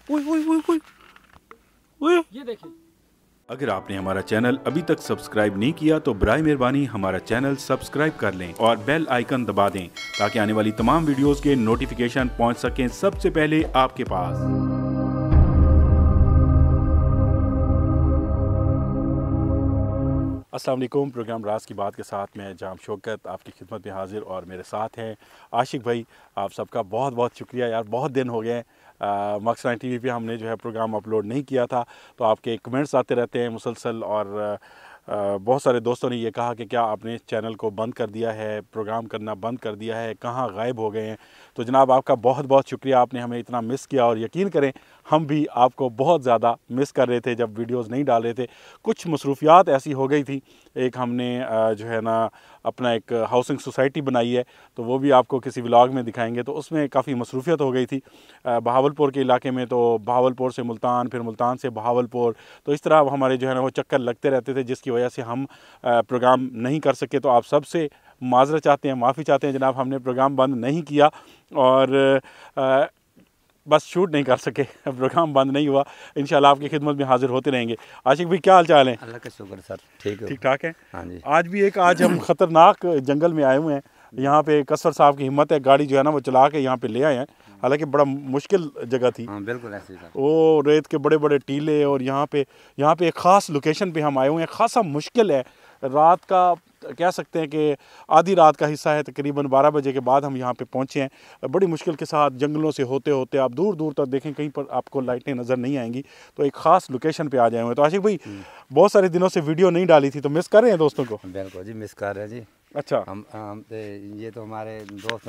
ये देखिए। अगर आपने हमारा चैनल अभी तक सब्सक्राइब नहीं किया तो बराए मेहरबानी हमारा चैनल सब्सक्राइब कर लें और बेल आइकन दबा दें ताकि आने वाली तमाम वीडियोस के नोटिफिकेशन पहुंच सकें सबसे पहले आपके पास। अस्सलाम वालेकुम। प्रोग्राम राज की बात के साथ मैं जाम शौकत आपकी खिदमत में हाजिर और मेरे साथ हैं आशिक भाई। आप सबका बहुत बहुत शुक्रिया यार, बहुत दिन हो गए मक्स9 टीवी पे हमने जो है प्रोग्राम अपलोड नहीं किया था, तो आपके कमेंट्स आते रहते हैं मुसलसल और बहुत सारे दोस्तों ने ये कहा कि क्या आपने चैनल को बंद कर दिया है, प्रोग्राम करना बंद कर दिया है, कहाँ गायब हो गए हैं। तो जनाब आपका बहुत बहुत शुक्रिया, आपने हमें इतना मिस किया और यकीन करें हम भी आपको बहुत ज़्यादा मिस कर रहे थे जब वीडियोस नहीं डाल रहे थे। कुछ मसरूफियात ऐसी हो गई थी, एक हमने जो है ना अपना एक हाउसिंग सोसाइटी बनाई है, तो वो भी आपको किसी व्लॉग में दिखाएंगे। तो उसमें काफ़ी मसरूफियत हो गई थी बहावलपुर के इलाके में, तो बहावलपुर से मुल्तान, फिर मुल्तान से बहावलपुर, तो इस तरह हमारे जो है ना वो चक्कर लगते रहते थे, जिसकी वजह से हम प्रोग्राम नहीं कर सके। तो आप सबसे माजरत चाहते हैं, माफ़ी चाहते हैं जनाब, हमने प्रोग्राम बंद नहीं किया और बस शूट नहीं कर सके, प्रोग्राम बंद नहीं हुआ। इंशाल्लाह आपकी खिदमत में हाजिर होते रहेंगे। आशिक भाई क्या हाल चाल है? अल्लाह का शुक्र सर, ठीक ठाक है। हाँ जी। आज हम ख़तरनाक जंगल में आए हुए हैं। यहाँ पे कसर साहब की हिम्मत है, गाड़ी जो है ना वो चला के यहाँ पे ले आए हैं, हालांकि बड़ा मुश्किल जगह थी। हाँ बिल्कुल ऐसे ही सर। वो रेत के बड़े बड़े टीले और यहाँ पे एक ख़ास लोकेशन पे हम आए हुए हैं। खासा मुश्किल है, रात का कह सकते हैं कि आधी रात का हिस्सा है, तकरीबन 12 बजे के बाद हम यहाँ पे पहुँचे हैं। बड़ी मुश्किल के साथ जंगलों से होते होते आप दूर दूर तक देखें, कहीं पर आपको लाइटें नज़र नहीं आएंगी। तो एक ख़ास लोकेशन पे आ जाए हुए हैं। तो आशिक भाई बहुत सारे दिनों से वीडियो नहीं डाली थी, तो मिस कर रहे हैं दोस्तों को? बिल्कुल जी, मिस कर रहे हैं जी। अच्छा, हम ये तो हमारे दोस्त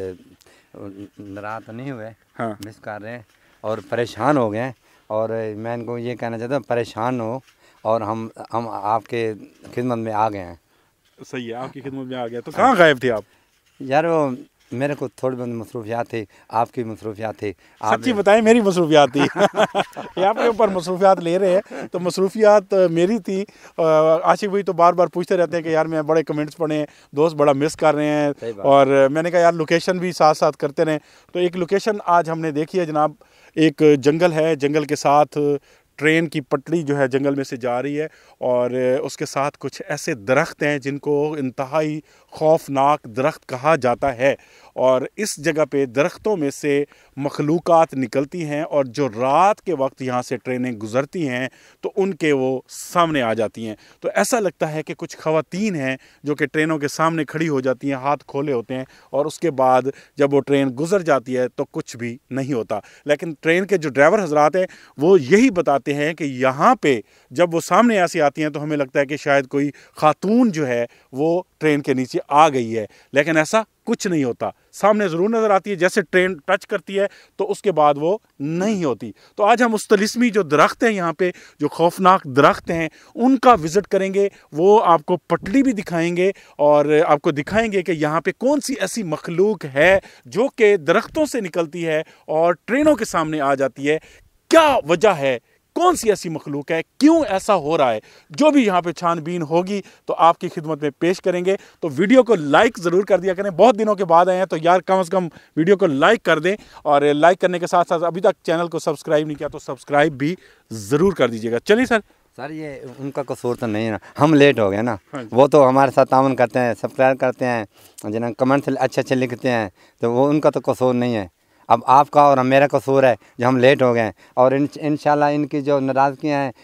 नाराज़ तो नहीं हुए, हाँ मिस कर रहे हैं और परेशान हो गए हैं। और मैं इनको ये कहना चाहता हूँ, परेशान हो और हम आपके खिदमत में आ गए हैं। सही है, आपकी खिदमत में आ गया। तो कहाँ गायब थे आप? यार वो मेरे को थोड़ी बहुत मसरूफियात थी, आपकी मसरूफियात थी। सच्ची बताएं, मेरी मसरूफियात थी। ये आपके ऊपर मसरूफियात ले रहे हैं, तो मसरूफियात मेरी थी। आशिक भाई तो बार बार पूछते रहते हैं कि यार मैं बड़े कमेंट्स पढ़े हैं, दोस्त बड़ा मिस कर रहे हैं, और मैंने कहा यार लोकेशन भी साथ साथ करते रहें। तो एक लोकेशन आज हमने देखी है जनाब, एक जंगल है, जंगल के साथ ट्रेन की पटड़ी जो है जंगल में से जा रही है, और उसके साथ कुछ ऐसे दरख्त हैं जिनको इंतहाई खौफनाक दरख्त कहा जाता है। और इस जगह पे दरख्तों में से मखलूक़ात निकलती हैं, और जो रात के वक्त यहाँ से ट्रेनें गुज़रती हैं तो उनके वो सामने आ जाती हैं। तो ऐसा लगता है कि कुछ ख़वातीन हैं जो कि ट्रेनों के सामने खड़ी हो जाती हैं, हाथ खोले होते हैं, और उसके बाद जब वो ट्रेन गुज़र जाती है तो कुछ भी नहीं होता। लेकिन ट्रेन के जो ड्राइवर हजरात हैं वो यही बताते हैं कि यहाँ पे जब वो सामने ऐसी आती हैं तो हमें लगता है कि शायद कोई खातून जो है वो ट्रेन के नीचे आ गई है, लेकिन ऐसा कुछ नहीं होता। सामने ज़रूर नज़र आती है, जैसे ट्रेन टच करती है तो उसके बाद वो नहीं होती। तो आज हम उस तलिस्मी जो दरख्त हैं यहाँ पे, जो खौफनाक दरख्त हैं, उनका विज़िट करेंगे। वो आपको पटड़ी भी दिखाएंगे और आपको दिखाएंगे कि यहाँ पे कौन सी ऐसी मखलूक है जो कि दरख्तों से निकलती है और ट्रेनों के सामने आ जाती है। क्या वजह है, कौन सी ऐसी मखलूक है, क्यों ऐसा हो रहा है, जो भी यहाँ पे छानबीन होगी तो आपकी खिदमत में पेश करेंगे। तो वीडियो को लाइक ज़रूर कर दिया करें, बहुत दिनों के बाद आए हैं तो यार कम से कम वीडियो को लाइक कर दें, और लाइक करने के साथ साथ अभी तक चैनल को सब्सक्राइब नहीं किया तो सब्सक्राइब भी ज़रूर कर दीजिएगा। चलिए सर, ये उनका कसूर तो नहीं है ना, हम लेट हो गए ना। वो तो हमारे साथ तावन करते हैं, सब्सक्राइब करते हैं, जिन्हें कमेंट्स अच्छे अच्छे लिखते हैं, तो वो उनका तो कसूर नहीं है। अब आपका और मेरा कसूर है जो हम लेट हो गए हैं, और इंशाल्लाह इनकी जो नाराज़गियाँ हैं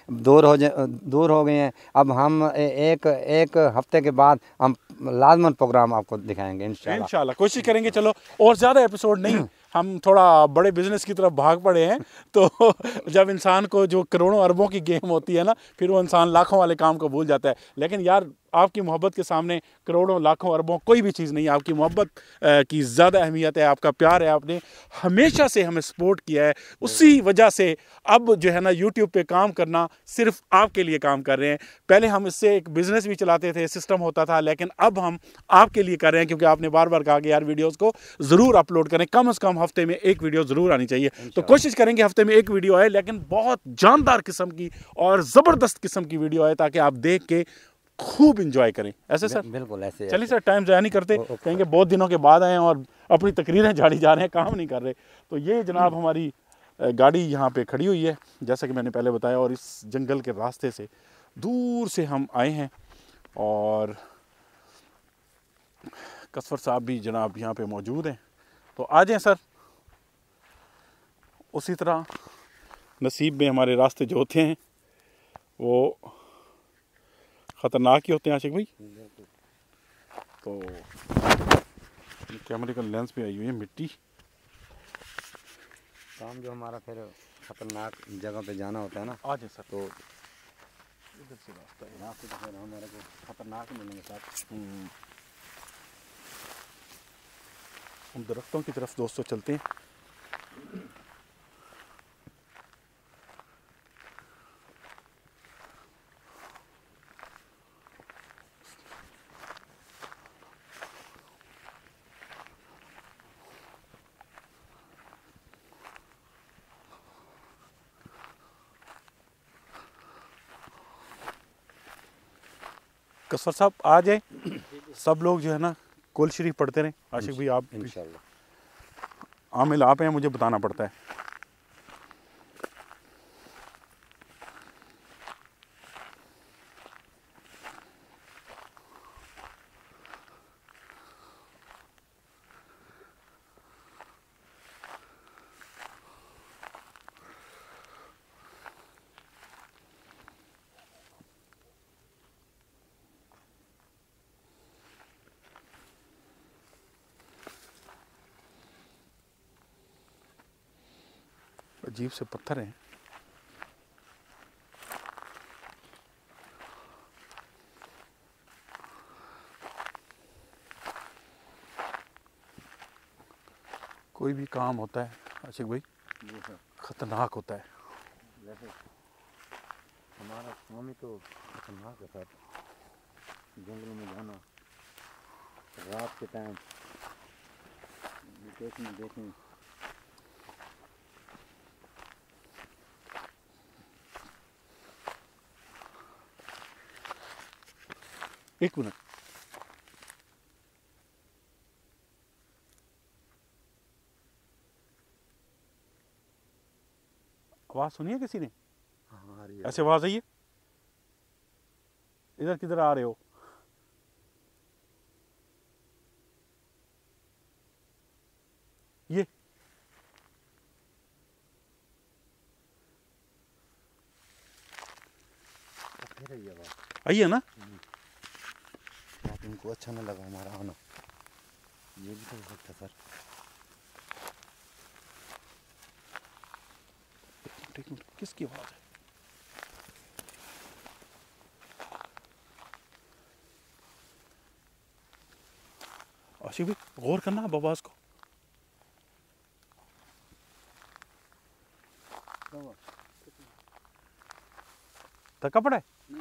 दूर हो गई हैं। अब हम एक हफ्ते के बाद हम लाजमन प्रोग्राम आपको दिखाएंगे इंशाल्लाह कोशिश करेंगे। चलो, और ज़्यादा एपिसोड नहीं, हम थोड़ा बड़े बिजनेस की तरफ भाग पड़े हैं। तो जब इंसान को जो करोड़ों अरबों की गेम होती है ना, फिर वो इंसान लाखों वाले काम को भूल जाता है। लेकिन यार आपकी मोहब्बत के सामने करोड़ों लाखों अरबों कोई भी चीज़ नहीं है। आपकी मोहब्बत की ज़्यादा अहमियत है, आपका प्यार है, आपने हमेशा से हमें सपोर्ट किया है। उसी वजह से अब जो है ना यूट्यूब पे काम करना सिर्फ आपके लिए काम कर रहे हैं। पहले हम इससे एक बिज़नेस भी चलाते थे, सिस्टम होता था, लेकिन अब हम आपके लिए कर रहे हैं, क्योंकि आपने बार बार कहा कि यार वीडियोज़ को ज़रूर अपलोड करें, कम से कम हफ्ते में एक वीडियो ज़रूर आनी चाहिए। तो कोशिश करेंगे हफ्ते में एक वीडियो आए, लेकिन बहुत जानदार किस्म की और ज़बरदस्त किस्म की वीडियो आए, ताकि आप देख के खूब इंजॉय करें। ऐसे सर? बिल्कुल ऐसे। चलिए सर, टाइम ज़ाया नहीं करते, कहेंगे बहुत दिनों के बाद आए हैं और अपनी तकरीरें झाड़ी जा रहे हैं, काम नहीं कर रहे। तो ये जनाब हमारी गाड़ी यहाँ पे खड़ी हुई है जैसा कि मैंने पहले बताया, और इस जंगल के रास्ते से दूर से हम आए हैं। और कसवर साहब भी जनाब यहाँ पे मौजूद हैं, तो आ जाएं सर। उसी तरह नसीब में हमारे रास्ते जो होते हैं वो ख़तरनाक ही होते हैं आशिक भाई। तो कैमरे का लेंस पे आई हुई है मिट्टी। काम जो हमारा फिर खतरनाक जगह पे जाना होता है ना, आ जाए सर। तो इधर से रास्ता है, रास्ते तो फिर हमारे को खतरनाक मिलेंगे साथ। उन दरख्तों की तरफ दोस्तों चलते हैं। कसर साहब आ जाए, सब लोग जो है ना कुल शरीफ पढ़ते रहें। आशिक भाई आप इंशाल्लाह आमिल आप हैं, मुझे बताना पड़ता है। अजीब से पत्थर हैं। कोई भी काम होता है आशिक भाई खतरनाक होता है। वैसे हमारा काम ही तो खतरनाक है सर, जंगल में जाना रात के टाइम देखने एक मिनट, आवाज सुनी है किसी ने? ऐसे आवाज आई है? इधर किधर आ रहे हो? ये आई है ना? इनको अच्छा न लगा हमारा आना, ये भी तो हो सकता सर। एक मिनट, किसकी आवाज है? आशिक भाई गौर करना अब आवाज को। थका पड़ा है?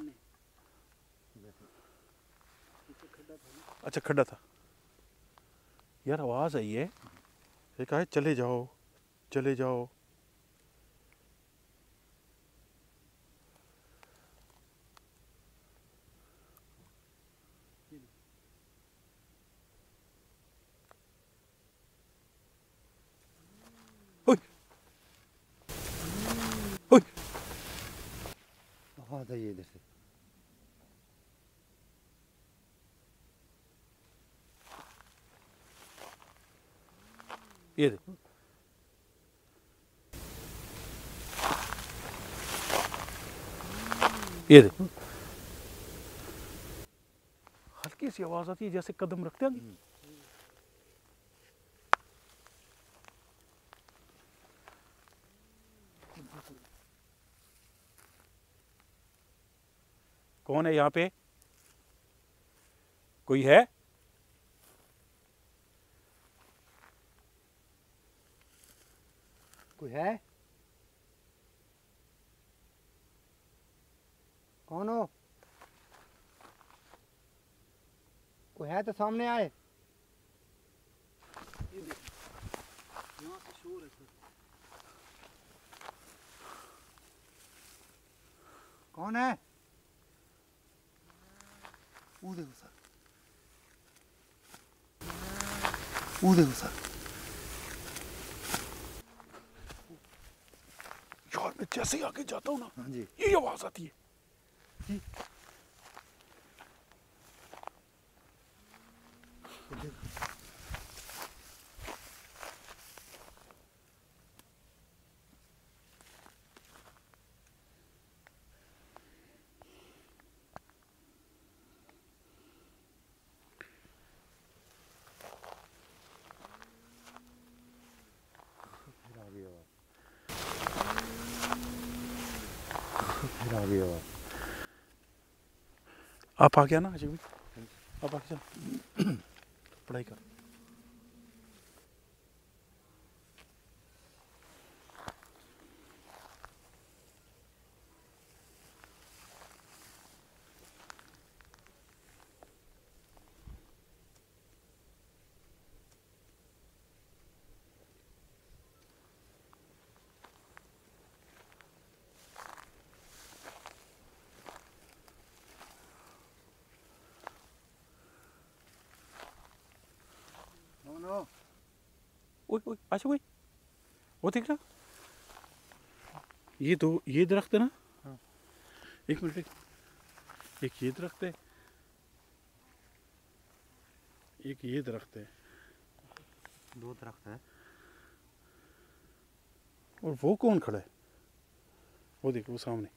अच्छा खड्डा था यार, आवाज आई है, ये कहा है चले जाओ चले जाओ। ओए ओए आवाज आई है इधर से। ये दे। ये दे। हल्की सी आवाज आती है जैसे कदम रखते हैं। कौन है यहाँ पे? कोई है? कोई है? कौन हो? कोई है तो सामने आए। कौन है? वो देखो सर, वो देखो सर। मैं जैसे ही आगे जाता हूँ ना, हाँ जी, ये आवाज आती है। फिर आ गई आवाज़। आप आ गया ना आशिक भाई, आप आगे चल पढ़ाई कर। ओए ओए आशिक भाई, वो देख रहा, ये दरख्त है ना। हाँ। एक मिनट, एक ये दरख्त है, एक ये दरख्त है, 2 दरख्त हैं। और वो कौन खड़ा है? वो देखो वो सामने।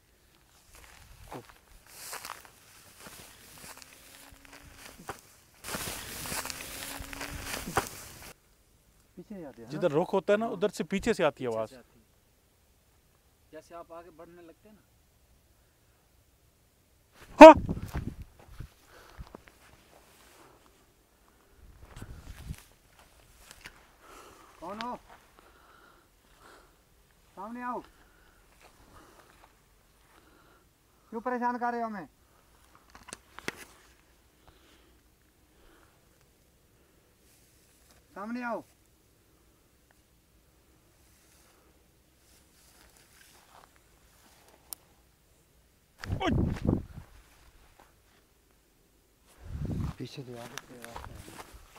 पीछे जाते हैं। जिधर रुख होता है ना, उधर से पीछे से आती है आवाज। जैसे आप आगे बढ़ने लगते हैं ना। हाँ, कौन हो? सामने आओ। क्यों परेशान कर रहे हो हमें? सामने आओ। पीछे से आगे से रास्ता है।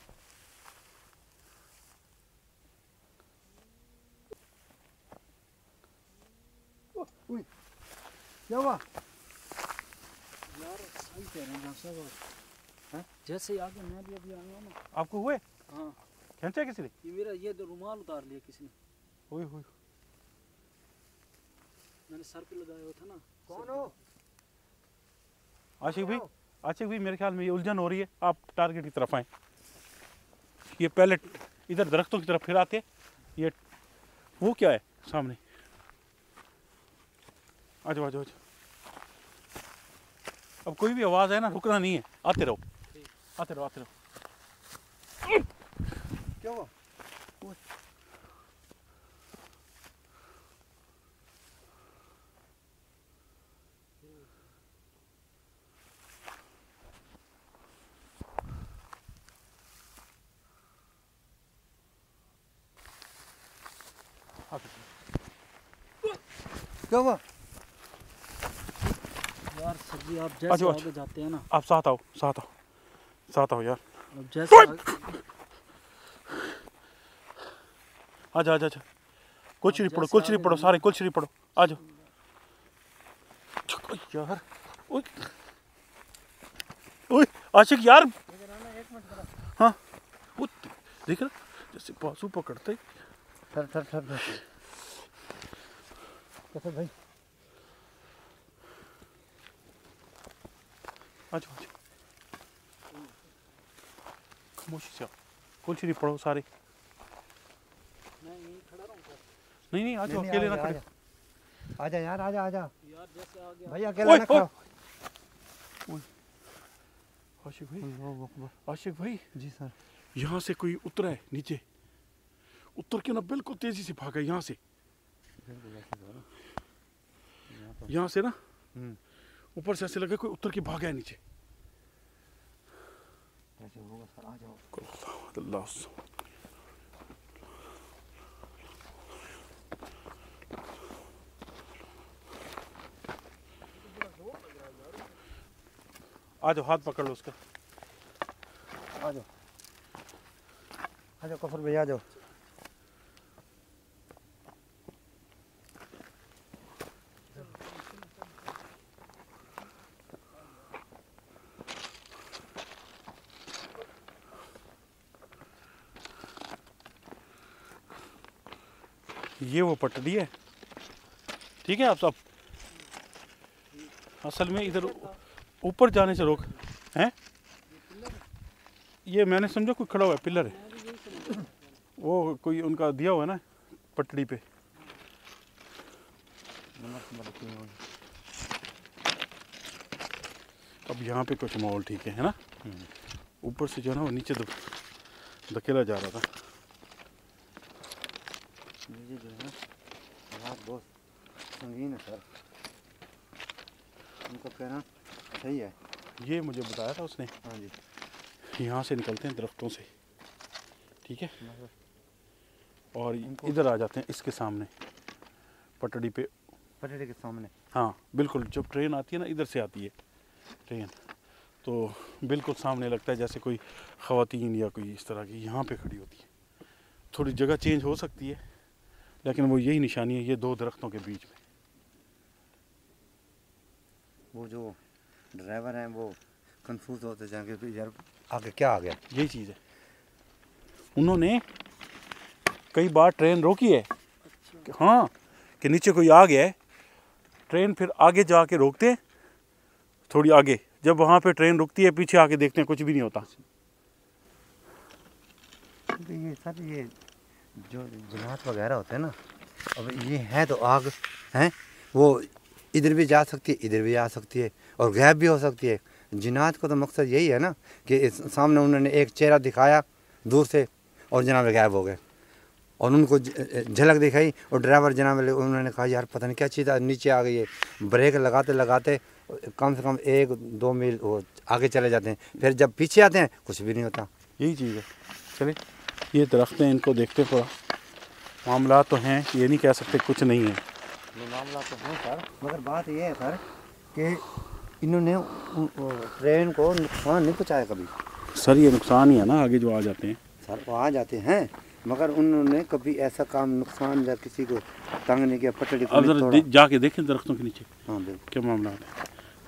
उई, क्या हुआ? यार सही कह रहे हैं जहाँ से हैं? जैसे ही आगे मैं भी अभी आया ना। आपको हुए हाँ, खींचा किसी ने? ये मेरा ये रुमाल उतार लिया किसी ने। ओए ओए, मैंने सर पे लगाया हुआ था ना। कौन हो? आशिक भाई, आशिक भाई मेरे ख्याल में ये उलझन हो रही है, आप टारगेट की तरफ आए। ये पहले इधर दरख्तों की तरफ फिर आते, ये वो क्या है सामने? आ जाओ आ जाओ आ जाओ। अब कोई भी आवाज है ना, रुकना नहीं है, आते रहो आते रहो आते रहो। क्या हुआ? क्या हुआ? यार सर जी आप अच्छा, जैसे अच्छा। आगे जाते हैं ना। आप साथ आओ साथ आओ साथ आओ यार। अब जैसे आजा आजा आजा, कुछ अब नहीं पढ़ो जैसे कुछ नहीं आगे पढ़ो, जाना- सारे कुछ नहीं पढ़ो, आ जाओ। यार ओए ओए आशिक यार, हाँ वो देख रहा जैसे बाजू पकड़ते। ठर ठर ठर ठर। कैसे भाई? आ जाओ आ जाओ, खामोशी से आओ, कुछ नहीं पढ़ो सारे। मैं यहीं खड़ा रहूँ सर। नहीं नहीं आ जाओ, नहीं, अकेले ना आजा, खड़े। आजा यार, आजा आजा। यार जैसे आगे भाई अकेला ना ओए, खाओ। आशिक भाई, आशिक भाई जी सर। यहाँ से कोई उतरा है नीचे, उतर के ना बिल्कुल तेजी से भागा यहाँ से, यहाँ से ना ऊपर से ऐसे लगा कोई उतर के भागा है नीचे। ऐसे होगा सर, आ जाओ। अल्लाह आ जाओ, हाथ पकड़ लो उसका। आ जाओ आ जाओ कफर भैया, आ जाओ। ये वो पटड़ी है, ठीक है आप सब। असल में इधर ऊपर जाने से रोक हैं। ये मैंने समझा कोई खड़ा हुआ है, पिलर है, वो कोई उनका दिया हुआ है ना पटड़ी पे। अब यहाँ पे कुछ माहौल ठीक है ना। ऊपर से जो है ना वो नीचे धकेला जा रहा था। ये जो है हालात बहुत संगीन है सर, उनका कहना सही है। ये मुझे बताया था उसने। हाँ जी, यहाँ से निकलते हैं दरख्तों से, ठीक है, और इधर आ जाते हैं इसके सामने पटड़ी पे, पटड़ी के सामने। हाँ बिल्कुल, जब ट्रेन आती है ना इधर से आती है ट्रेन, तो बिल्कुल सामने लगता है जैसे कोई ख़वातीन या कोई इस तरह की यहाँ पे खड़ी होती है। थोड़ी जगह चेंज हो सकती है लेकिन वो यही निशानी है, ये दो दरख्तों के बीच में। वो जो ड्राइवर हैं वो कंफ्यूज होते जाएंगे कि यार आगे क्या आ गया। यही चीज़ है, उन्होंने कई बार ट्रेन रोकी है कि हाँ कि नीचे कोई आ गया है, ट्रेन फिर आगे जाके रोकते हैं थोड़ी आगे, जब वहाँ पे ट्रेन रुकती है पीछे आके देखते हैं कुछ भी नहीं होता। तो ये सर ये जो जिनात वगैरह होते हैं ना, अब ये है तो आग हैं, वो इधर भी जा सकती है इधर भी आ सकती है और गैप भी हो सकती है। जिनात का तो मकसद यही है ना कि सामने उन्होंने एक चेहरा दिखाया दूर से और जनाब गायब हो गए, और उनको झलक दिखाई और ड्राइवर जनाब उन्होंने कहा यार पता नहीं क्या चीज़ नीचे आ गई है। ब्रेक लगाते लगाते कम से कम 1-2 मील वो आगे चले जाते हैं, फिर जब पीछे आते हैं कुछ भी नहीं होता। यही चीज़ है। चलिए ये दरख्त हैं, इनको देखते थोड़ा, मामला तो हैं, ये नहीं कह सकते कुछ नहीं है। ये मामला तो है सर, मगर बात ये है सर कि इन्होंने ट्रेन को नुकसान नहीं पहुँचाया कभी। सर ये नुकसान ही है ना, आगे जो आ जाते हैं सर वो आ जाते हैं मगर उन्होंने कभी ऐसा काम नुकसान या किसी को तंग नहीं किया। पटड़ी को अब जरा जाके देखें दरख्तों के नीचे हाँ बिल्कुल क्या मामला है।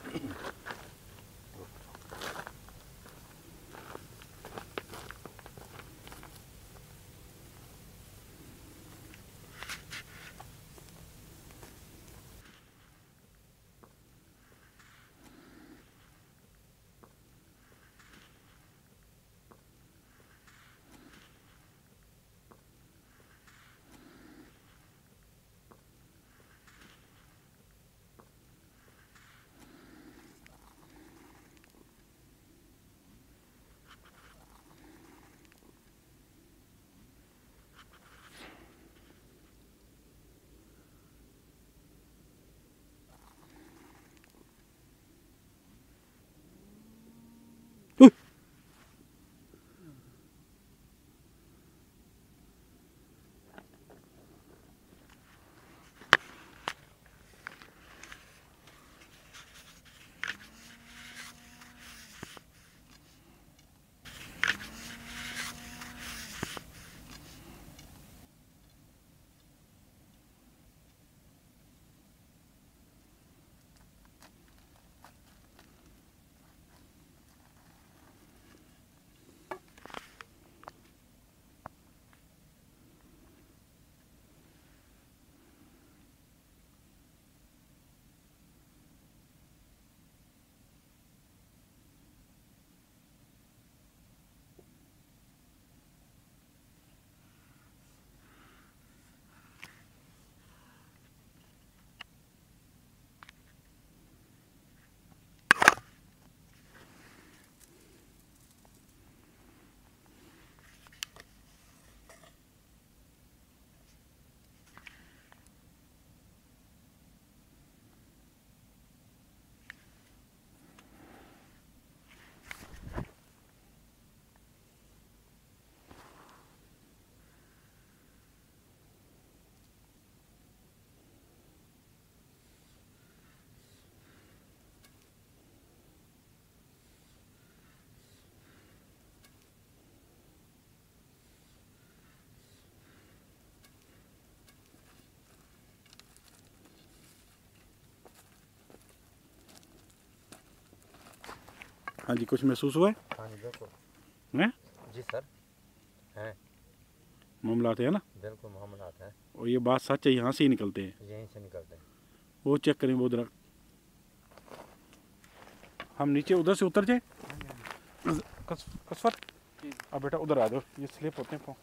हाँ जी, कुछ महसूस हुआ है? हाँ जी बिल्कुल हैं? जी सर है। मामला है ना। बिल्कुल मामला है। और ये बात सच है, यहाँ से ही निकलते हैं, यहीं से निकलते हैं। वो चेक करें वो दरख्त। हम नीचे उधर से उतर जाए। कसफर अब बेटा उधर आ जाओ, ये स्लिप होते हैं पाँव।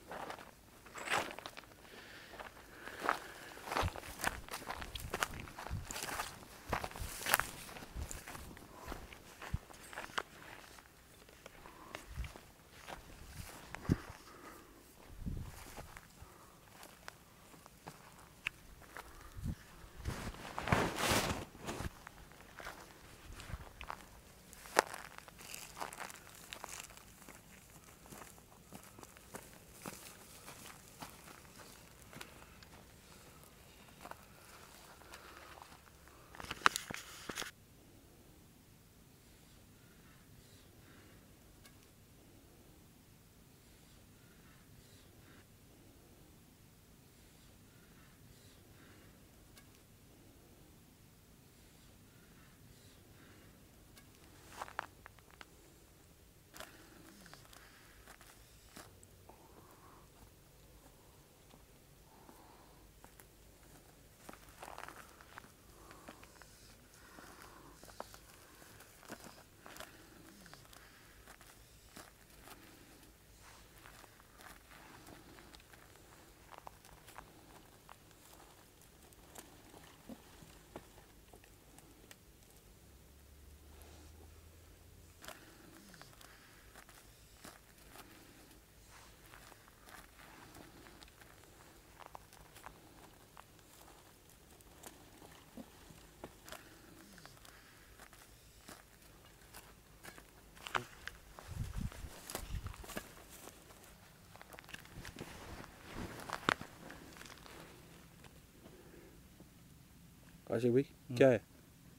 आशिक भाई क्या है?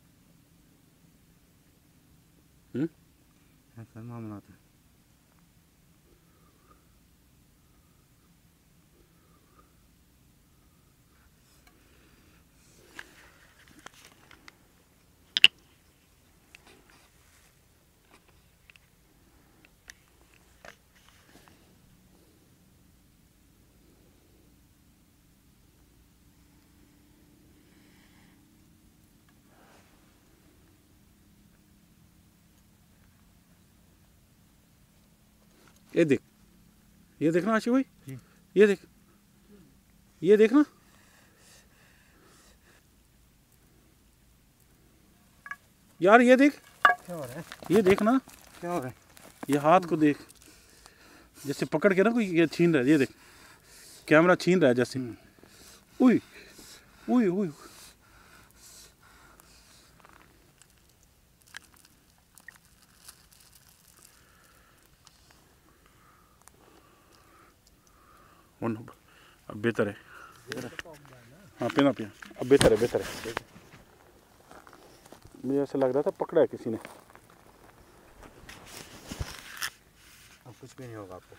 ऐसा मामला है। ये देखना आशिक भाई, ये देखना। यार ये देख, क्या हो रहा है? ये देखना, क्या हो रहा है? ये हाथ को देख, जैसे पकड़ के ना कोई ये छीन रहा है। ये देख, कैमरा छीन रहा है जैसे। उई उई उई अब बेहतर है। हाँ पिना पिया, अब बेहतर है, बेहतर है। मुझे ऐसा लग रहा था पकड़ा है किसी ने। अब कुछ भी नहीं होगा आपको।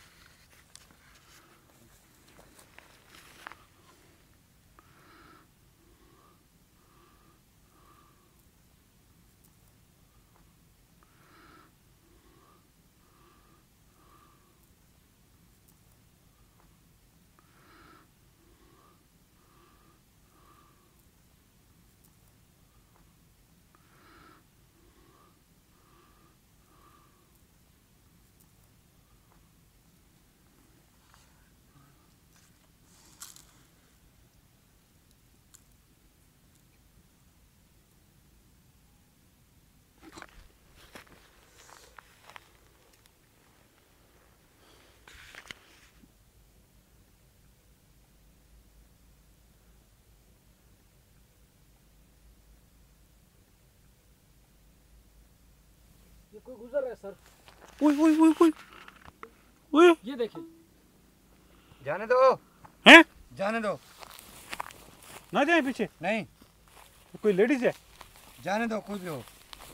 ये कोई गुजर रहा है सर। उई उई उई उई उई, ये देखिए। जाने दो, हैं? जाने दो। ना जाए पीछे। नहीं, कोई लेडीज है? जाने दो, कोई भी हो।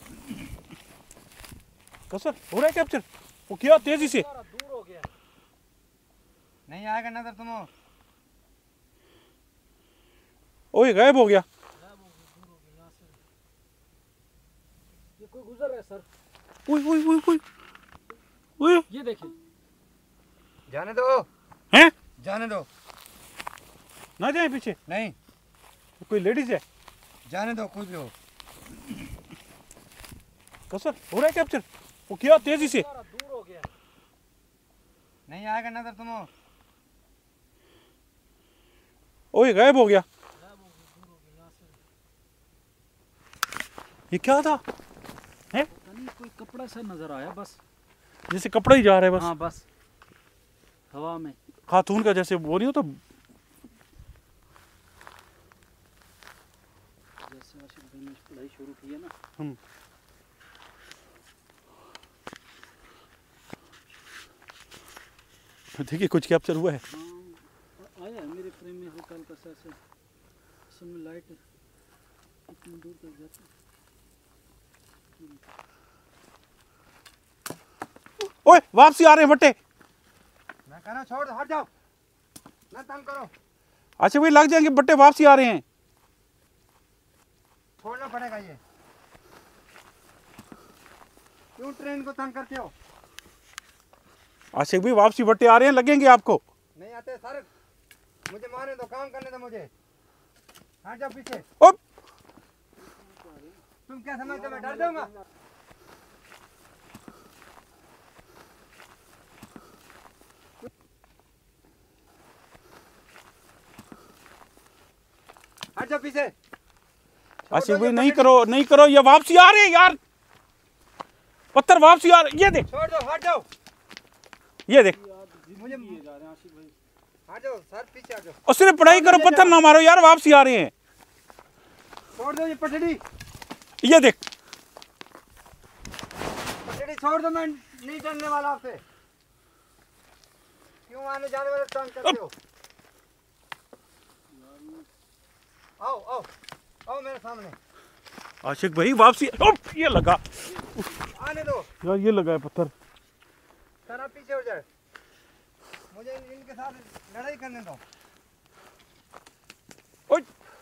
कसर हो रहा है कैप्चर। वो किया तेजी से। सारा दूर हो गया। नहीं आएगा नजर तुम। ओए गायब हो गया। दूर हो गया यहाँ से। ये कोई गुजर रहा है सर। उई उई उई उई उई, ये देखिए। जाने दो, हैं? जाने दो। ना जाए पीछे, नहीं कोई लेडीज है? जाने दो, कुछ भी हो। कसर हो रहा है कैप्चर, वो किया तेजी से, दूर हो गया। नहीं आएगा नजर तुम। ओए गायब हो गया। ये क्या था? है पता नहीं, कोई कपड़ा सा नजर आया बस। जैसे कपड़ा ही जा रहा है बस। हाँ बस हवा में। खातून का जैसे वो नहीं होता। जैसे आशिक भाई ने पढ़ाई शुरू की है ना, देखिए कुछ कैप्चर हुआ है। हाँ आया है मेरे फ्रेम में हल्का हल्का सा ऐसे। असल में लाइट इतनी दूर तक जाती है। ओए वापसी आ रहे हैं बट्टे। मैं कह रहा हूं छोड़ दो, हट जाओ, ना तंग करो। अच्छा भाई लग जाएंगे, बट्टे वापसी आ रहे हैं। छोड़ना पड़ेगा ये। क्यों ट्रेन को तंग करते हो? आशिक भाई वापसी बट्टे आ रहे हैं, लगेंगे आपको। नहीं आते सर, मुझे मारने दो, काम करने दो मुझे। हट जाओ पीछे। ओ तुम क्या समझते हो मैं डर जाऊंगा? हट जाओ पीछे। आशिक भाई नहीं करो, नहीं करो, ये वापसी आ रहे हैं यार, पत्थर वापसी आ रहे। ये देख, छोड़ दो, हट जाओ। ये देख, मुझे जा रहे हैं आशिक भाई। हट जाओ सर, पीछे हट जाओ। और सिर्फ पढ़ाई करो, पत्थर ना मारो यार, वापसी आ रहे हैं। छोड़ दो ये पटड़ी, ये देख, पटड़ी छोड़ दो, मैं नहीं डरने वाला आपसे। क्यों आने जाने वाले तंग करते हो? आओ आओ आओ मेरे सामने। आशिक भाई वापसी। ओ ये लगा आने दो यार, ये लगा है पत्थर। सर, आप पीछे हो जाए, मुझे इनके साथ लड़ाई करने दो। ओए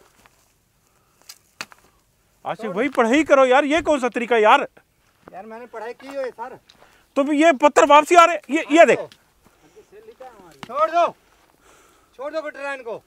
आशिक भाई पढ़ाई करो यार, ये कौन सा तरीका यार? यार मैंने पढ़ाई की है सर। तो भी ये पत्थर वापसी आ रहे, ये देख। छोड़ दो, छोड़ दो ट्रेन को।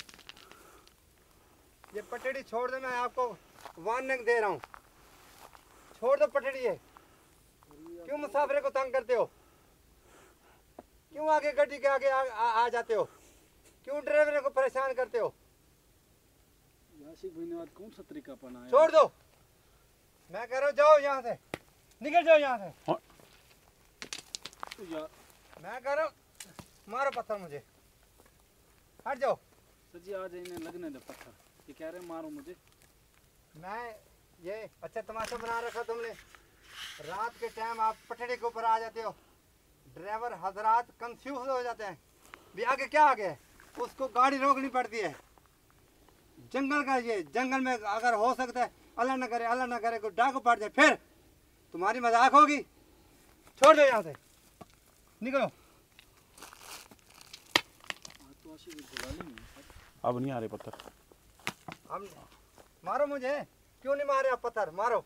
ये पटड़ी छोड़ दो, मैं आपको वार्निंग दे रहा हूँ। छोड़ दो पटड़ी ये। क्यों मुसाफिर को तंग करते हो? क्यों आगे गड्डी के आगे आ जाते हो? क्यों ड्राइवर को परेशान करते हो? आशिक भाई ने आज कौन सा तरीका अपनाया? छोड़ दो, मैं कह रहा हूँ जाओ यहाँ से, निकल जाओ यहाँ से। तो यार मैं कह रहा हूँ मारो पत्थर मुझे, हट जाओ। सर जी आज इन्हें लगने दो पत्थर, ये कह रहे हैं मारो मुझे। मैं ये अच्छा तमाशा बना रखा तुमने। रात के टाइम आप पटड़ी के ऊपर आ जाते हो, ड्राइवर हजरात कंफ्यूज हो जाते हैं भी आगे क्या आ गया, उसको गाड़ी रोकनी पड़ती है। जंगल का ये, जंगल में अगर हो सकता है अल्लाह ना करे को डाकू पड़ जाए, फिर तुम्हारी मजाक होगी। छोड़ दो यहाँ से, निकलो। आज तो आशिक भाई बुला लेंगे सर। अब नहीं आ रहे पत्थर। हम मारो मुझे, क्यों नहीं मारे आप पत्थर? मारो।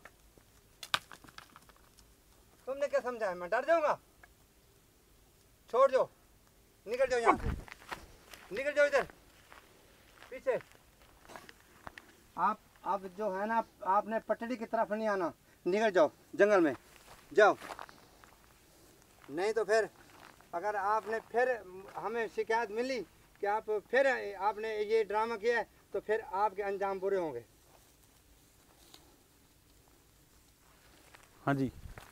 तुमने क्या समझा है मैं डर जाऊंगा? छोड़ दो, निकल जाओ यहाँ से, निकल जाओ इधर पीछे। आप जो है ना, आपने पटड़ी की तरफ नहीं आना, निकल जाओ जंगल में जाओ। नहीं तो फिर अगर आपने फिर हमें शिकायत मिली कि आप फिर आपने ये ड्रामा किया है, तो फिर आपके अंजाम बुरे होंगे। हाँ जी,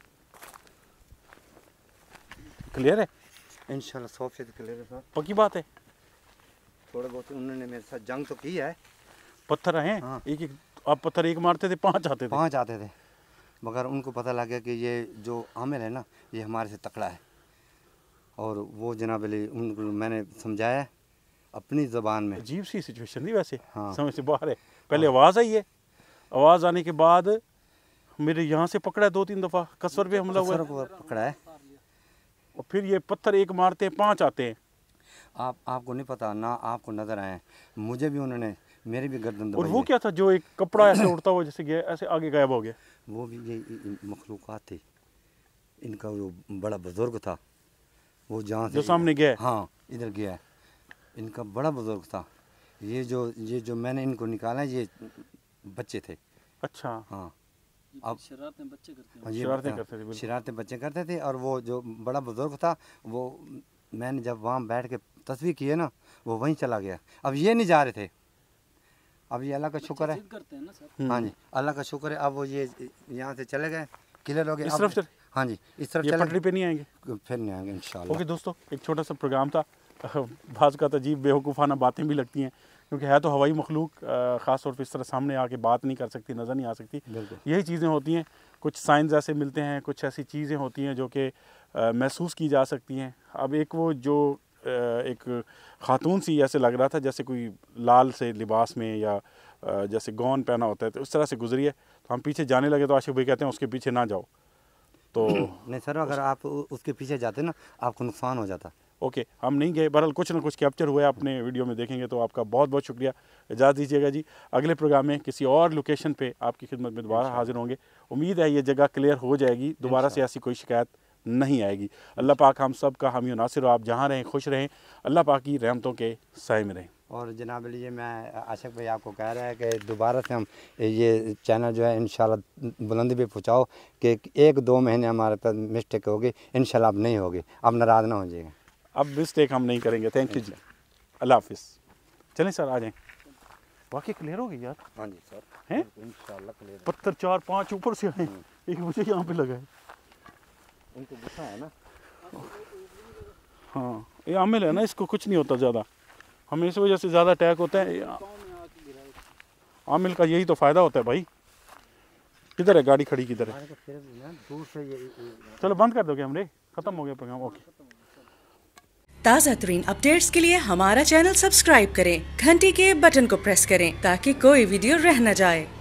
क्लियर है? इंशाल्लाह 100% क्लियर है सर। पक्की बात है। थोड़े बहुत उन्होंने मेरे साथ जंग तो की है। पत्थर हैं। हाँ। एक एक आप पत्थर एक मारते थे, 5 आते थे। 5 आते थे, मगर उनको पता लग गया कि ये जो आमिर है ना, ये हमारे से तकड़ा है। और वो जनाब अली उनको मैंने समझाया अपनी ज़बान में। अजीब सी सिचुएशन थी वैसे। हाँ। समझ से बाहर है। पहले आवाज़ आई है, आवाज़ आने के बाद मेरे यहाँ से पकड़ा है 2-3 दफ़ा, कसवर पे हमला हुआ है। को पकड़ा है। और फिर ये पत्थर एक मारते हैं, 5 आते हैं। आपको नहीं पता ना, आपको नज़र आए। मुझे भी उन्होंने, मेरी भी गर्दन और दबाई वो है। क्या था जो एक कपड़ा ऐसे उड़ता हुआ जैसे गया, ऐसे आगे गायब हो गया? वो भी ये मखलूक़ात थी। इनका जो बड़ा बुजुर्ग था, वो जहाँ से जो सामने गया है? हाँ, इधर गया है। इनका बड़ा बुजुर्ग था। ये जो मैंने इनको निकाला, ये बच्चे थे। अच्छा। हाँ, अब शरारतें बच्चे करते हैं। शरारतें करते थे, बिल्कुल। शरारतें बच्चे करते थे। और वो जो बड़ा बुजुर्ग था, वो मैंने जब वहाँ बैठ के तस्वीर की है ना, वो वहीं चला गया। अब ये नहीं जा रहे थे। अब ये अल्लाह का शुक्र है। जिद करते हैं ना सर। हाँ जी, अल्लाह का शुक्र है। अब वो ये यहाँ से चले गए, क्लियर हो गए। इस तरफ हाँ जी, इस तरफ ये चले पटरी पे नहीं आएंगे, फिर नहीं आएंगे इंशाल्लाह। ओके दोस्तों, एक छोटा सा प्रोग्राम था। बाज़ का अजीब बेवकूफ़ाना बातें भी लगती हैं, क्योंकि है तो हवाई मखलूक, ख़ास तौर पर इस तरह सामने आके बात नहीं कर सकती, नज़र नहीं आ सकती। यही चीज़ें होती हैं। कुछ साइंस ऐसे मिलते हैं, कुछ ऐसी चीज़ें होती हैं जो कि महसूस की जा सकती हैं। अब एक वो जो एक ख़ातून सी ऐसे लग रहा था जैसे कोई लाल से लिबास में या जैसे गौन पहना होता है, तो उस तरह से गुजरी है। तो हम पीछे जाने लगे तो आशिक भाई कहते हैं उसके पीछे ना जाओ। तो नहीं सर, अगर आप उसके पीछे जाते ना, आपको नुकसान हो जाता। ओके, हम नहीं गए। बहरहाल कुछ ना कुछ कैप्चर हुआ है, अपने वीडियो में देखेंगे। तो आपका बहुत बहुत शुक्रिया। इजाज़त दीजिएगा जी। अगले प्रोग्राम में किसी और लोकेशन पे आपकी खिदमत में दोबारा हाजिर होंगे। उम्मीद है ये जगह क्लियर हो जाएगी, दोबारा से ऐसी कोई शिकायत नहीं आएगी। अल्लाह पाक हम सब का हामी नासिर हो। आप जहाँ रहें खुश रहें, अल्लाह पाक की रहमतों के साए में रहें। और जनाब लीजिए, मैं आशिक भाई आपको कह रहा है कि दोबारा से हम ये चैनल जो है इंशाल्लाह बुलंदी पे पहुँचाओ कि 1-2 महीने हमारे पास मिस्टेक होगी, इंशाल्लाह अब नहीं होगी। आप नाराज़ ना हो जाइएगा। अब मिस्टेक हम नहीं करेंगे। थैंक यू जी, अल्लाह हाफिज़। चलें सर, आ जाएँ। वाकई क्लियर हो गई यार। हाँ जी सर, हैं इंशाल्लाह क्लियर। पत्थर 4-5 ऊपर से आए, एक मुझे यहाँ पे लगा है। उनको गुस्सा है ना। हाँ, ये आमिल है ना, इसको कुछ नहीं होता ज़्यादा, हमें इस वजह से ज़्यादा अटैक होता है। आमिल का यही तो फ़ायदा होता है भाई। किधर है गाड़ी खड़ी, किधर है? दूर से चलो बंद कर दो कैमरे, ख़त्म हो गया प्रोग्राम। ओके। ताज़ा तरीन अपडेट्स के लिए हमारा चैनल सब्सक्राइब करें, घंटी के बटन को प्रेस करें ताकि कोई वीडियो रह न जाए।